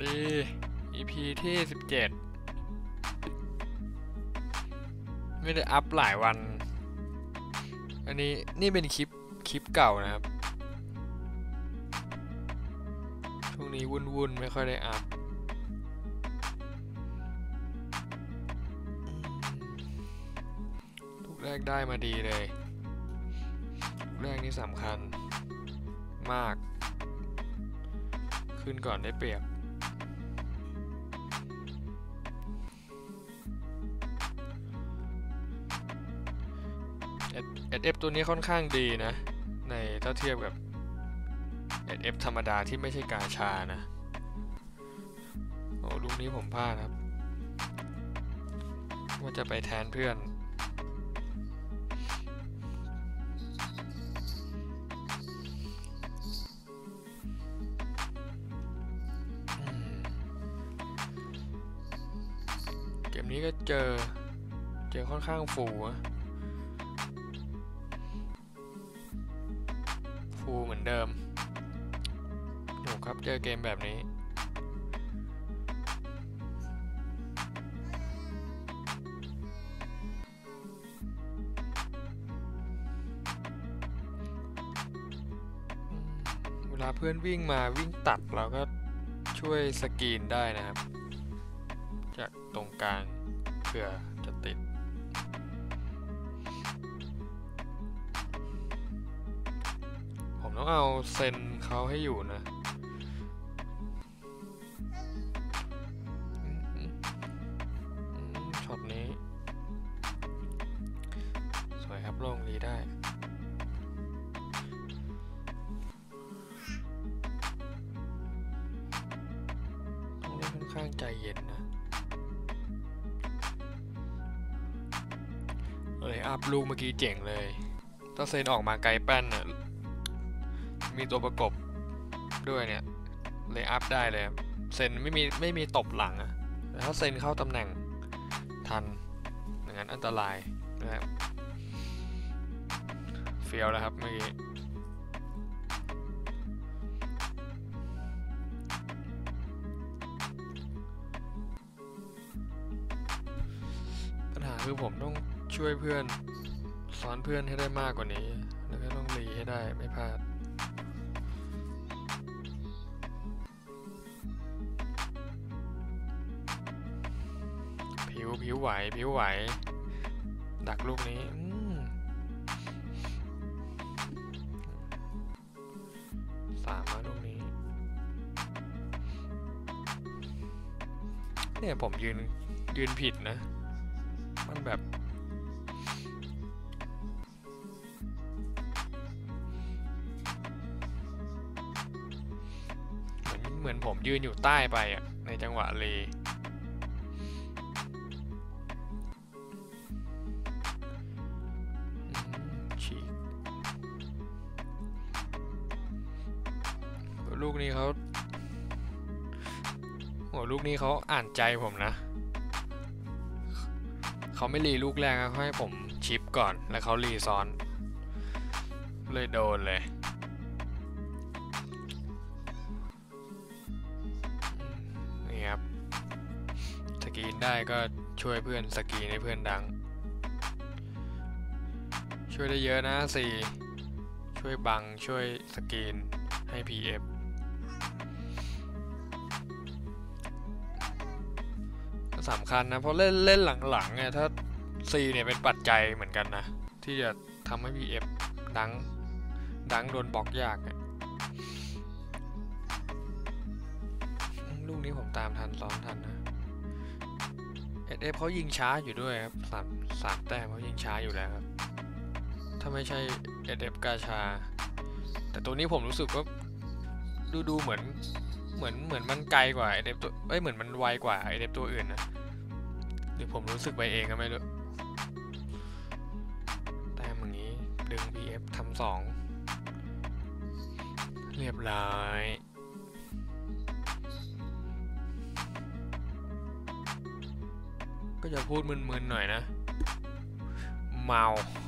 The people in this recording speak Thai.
ดี EP ที่17ไม่ได้อัพหลายวันอันนี้นี่เป็นคลิปเก่านะครับช่วงนี้วุ่นไม่ค่อยได้อัพลูกแรกได้มาดีเลยลูกแรกนี่สำคัญมากขึ้นก่อนได้เปรียบSF ตัวนี้ค่อนข้างดีนะในถ้าเทียบกับ SF ธรรมดาที่ไม่ใช่กาชานะโอ้ลูกนี้ผมพลาดครับว่าจะไปแทนเพื่อนเกมนี้ก็เจอค่อนข้างฟูเหมือนเดิมหนูครับเจอเกมแบบนี้เวลาเพื่อนวิ่งมาวิ่งตัดเราก็ช่วยสกรีนได้นะครับจากตรงกลางเผื่อจะติดผมต้องเอาเซนเขาให้อยู่นะช็อตนี้สวยครับลงดีได้ต้องเล่นค่อนข้างใจเย็นนะเลยอัพลูกเมื่อกี้เจ๋งเลยถ้าเซนออกมาไกลแป้นน่ะมีตัวประกบด้วยเนี่ยเลยอัพได้เลยเซนไม่มีตบหลังอะแต่ถ้าเซนเข้าตำแหน่งทันอย่างนั้นอันตรายนะครับเฟี้ยวแล้วครับเมื่อกี้ปัญหาคือผมต้องช่วยเพื่อนซ้อนเพื่อนให้ได้มากกว่านี้แล้วก็ต้องรีให้ได้ไม่พลาดผิวไหวดักลูกนี้3มาลูกนี้เนี่ยผมยืนผิดนะมันแบบเหมือนผมยืนอยู่ใต้ไปอ่ะในจังหวะเลฉีกลูกนี้เขาลูกนี้เขาอ่านใจผมนะเขาไม่รีลูกแรกเขาให้ผมชิปก่อนแล้วเขารีซ้อนเลยโดนเลยนี่ครับสกรีนได้ก็ช่วยเพื่อนสกรีนให้เพื่อนดังช่วยได้เยอะนะ4ช่วยบังช่วยสกรีนให้ PF สำคัญนะเพราะเล่นหลังๆเนี่ยถ้า C เนี่ยเป็นปัจจัยเหมือนกันนะที่จะทำให้ PF ดังโดนบล็อกยากเนี่ยลูกนี้ผมตามทันซ้อนทันนะ SF เขายิงช้าอยู่ด้วยครับ3 แต้มเขายิงช้าอยู่แล้วครับถ้าไม่ใช่ SF กาชาแต่ตัวนี้ผมรู้สึกว่าดูเหมือนมันไกลกว่า SF ตัวเหมือนมันไวกว่า SF ตัวอื่นนะหรือผมรู้สึกไปเองก็ไม่รู้แต่อย่างนี้ดึง PF ทำ2เรียบร้อยก็จะพูดมึนๆหน่อยนะเมา